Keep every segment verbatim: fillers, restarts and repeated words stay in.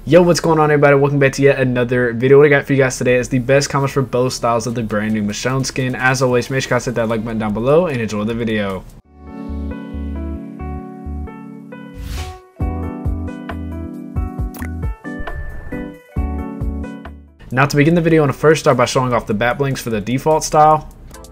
Yo, what's going on everybody? Welcome back to yet another video. What I got for you guys today is the best combos for both styles of the brand new Michonne skin. As always, make sure you guys hit that like button down below and enjoy the video. Now to begin the video, I want to first start by showing off the bat blinks for the default style.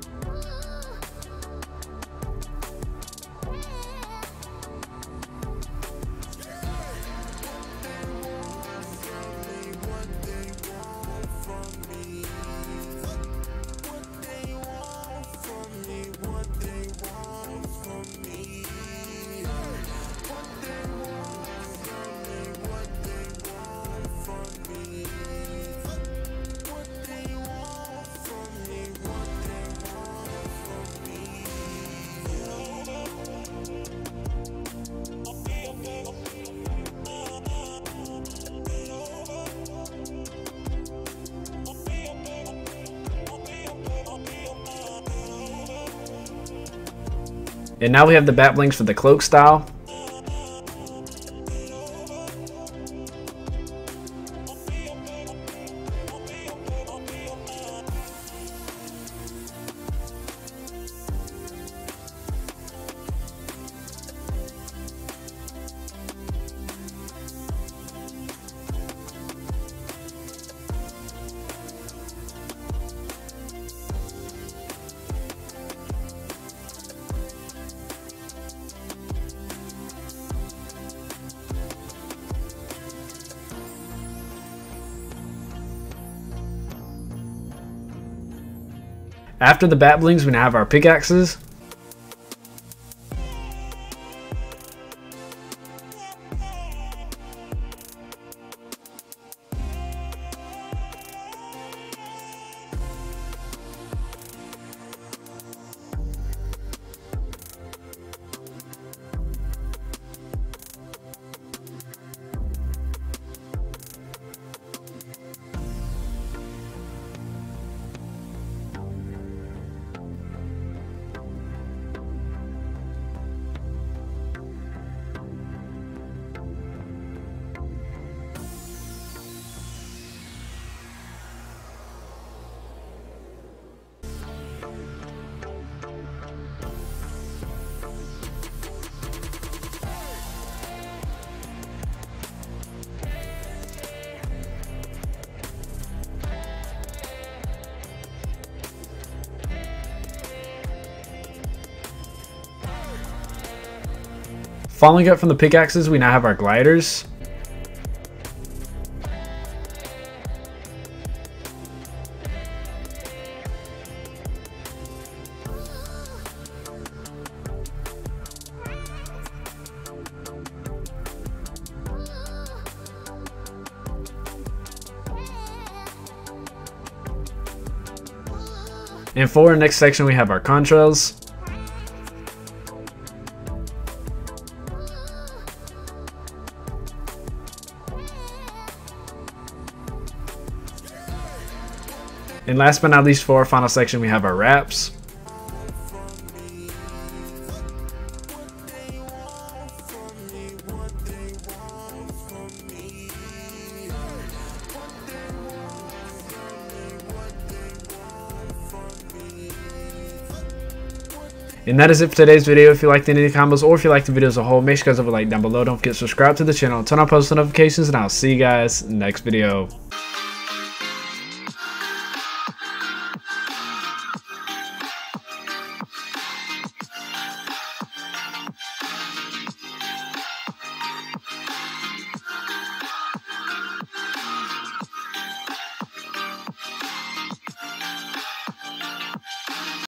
And now we have the bat blinks for the cloak style. After the bat blings, we now have our pickaxes. Following up from the pickaxes, we now have our gliders. And for our next section, we have our contrails. And last but not least, for our final section, we have our wraps. And that is it for today's video. If you liked any of the combos or if you liked the video as a whole, make sure you guys have a like down below. Don't forget to subscribe to the channel, turn on post notifications, and I'll see you guys next video.